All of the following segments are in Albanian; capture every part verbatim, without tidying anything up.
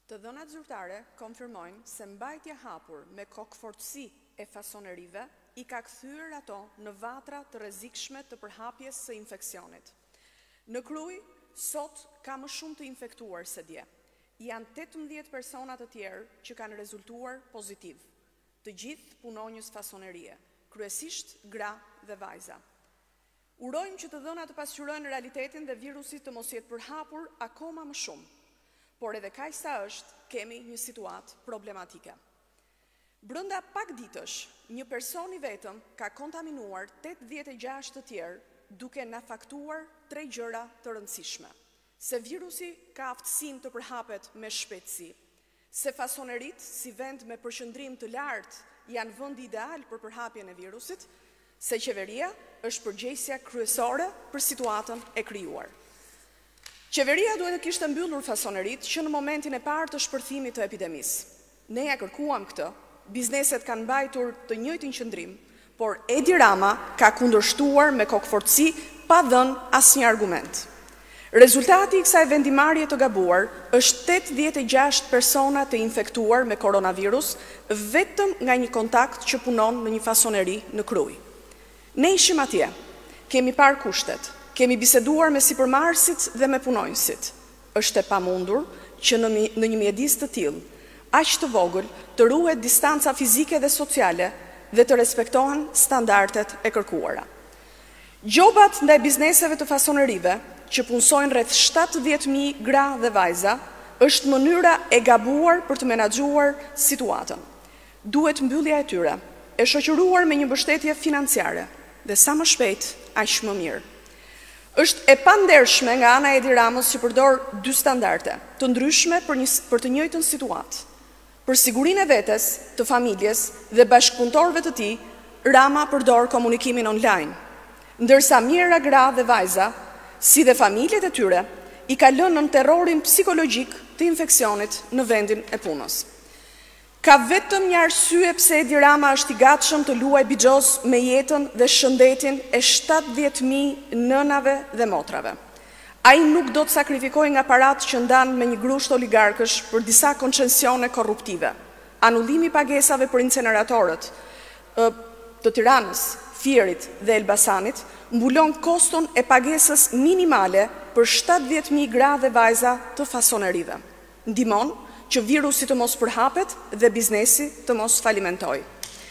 Të dhënat zyrtare konfirmojnë se mbajtja hapur me kokëfortësi e fasonerive i ka kthyer ato në vatra të rrezikshme të përhapjes së infeksionit. Në Krujë, sot ka më shumë të infektuar se dje. Janë tetëmbëdhjetë persona të tjerë që kanë rezultuar pozitiv. Të gjithë punonjës fasonerie, kryesisht gra dhe vajza. Urojmë që të dhënat të pasqyrojnë realitetin dhe virusi të mos jetë përhapur akoma më shumë. Por edhe kaq sa është, kemi një situatë problematike. Brenda pak ditësh, një person i vetëm ka kontaminuar tetëdhjetë e gjashtë të tjerë, duke na faktuar tre gjëra të rëndësishme. Se virusi ka aftësinë të përhapet me shpejtësi, se fasonerit si vend me përqendrim të lartë janë vendi ideal për përhapjen e virusit, se qeveria është përgjegjësia kryesore për situatën e krijuar. Qeveria duhet të kishte mbyllur fasonerit që në momentin e parë të shpërthimit të epidemisë. Ne ja kërkuam këtë, bizneset kanë mbajtur të njëjtin qëndrim, por Edi Rama ka kundërshtuar me kokëfortësi pa dhënë asnjë argument. Rezultati i kësaj vendimarrje të gabuar është tetëdhjetë e gjashtë persona të infektuar me koronavirus vetëm nga një kontakt që punon në një fasoneri në Krujë. Ne ishim atje, kemi parë kushtet, kemi biseduar me sipërmarrësit dhe me punonjësit. Është e pamundur që në, në një mjedis të tillë, aq të vogël, të ruhet distanca fizike dhe sociale dhe të respektohen standardet e kërkuara. Gjobat ndaj bizneseve të fasonerive, që punësojnë rreth shtatëdhjetë mijë gra dhe vajza, është mënyra e gabuar për të menaxhuar situatën. Duhet mbyllja e tyre, e shoqëruar me një mbështetje financiare, dhe sa më shpejt, aq më mirë. Është e pandershme nga ana e Edi Ramës që përdor dy standarde të ndryshme për, një, për të njëjtën situatë. Për sigurinë e vetes, të familjes dhe bashkëpunëtorëve të tij, Rama përdor komunikimin online, ndërsa mijëra gra dhe vajza, si dhe familjet e tyre, i ka lënë në terrorin psikologjik të infeksionit në vendin e punës. Ka vetëm një arsye pse Edi Rama është i gatshëm të luajë bixhoz me jetën dhe shëndetin e shtatëdhjetë mijë nënave dhe motrave. Ai nuk do të sakrifikojë nga paratë që ndan me një grusht oligarkësh për disa koncesione korruptive. Anullimi i pagesave për inceneratorët të Tiranës, Fierit dhe Elbasanit mbulon koston e pagesës minimale për shtatëdhjetë mijë gra dhe vajza të fasonerive. Ndihmon që virusi të mos përhapet dhe biznesi të mos falimentoj.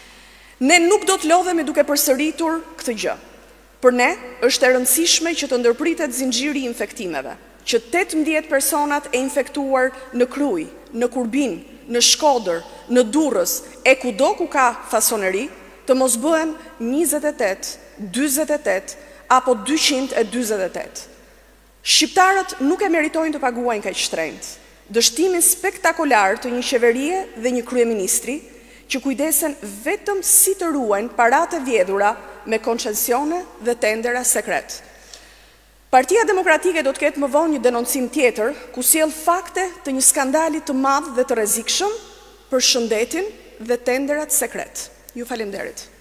Ne nuk do të lodhemi duke përsëritur këtë gjë. Për ne është e rëndësishme që të ndërpritet zinxhiri i infektimeve, që tetëmbëdhjetë personat e infektuar në Krujë, në Kurbin, në Shkodër, në Durrës e kudo ku ka fasoneri, të mos bëhen njëzet e tetë, dyzet e tetë apo dyqind e dyzet e tetë. Shqiptarët nuk e meritojnë të paguajnë kaq shtrenjtë. Dështimin spektakolar të një qeverie dhe një kryeministri që kujdesen vetëm si të ruajnë paratë e vjedhura me koncesione dhe tendera sekret. Partia Demokratike do të ketë më vonë një denoncim tjetër ku sjell fakte të një skandali të madh dhe të rrezikshëm për shëndetin dhe tenderat sekret. Ju faleminderit.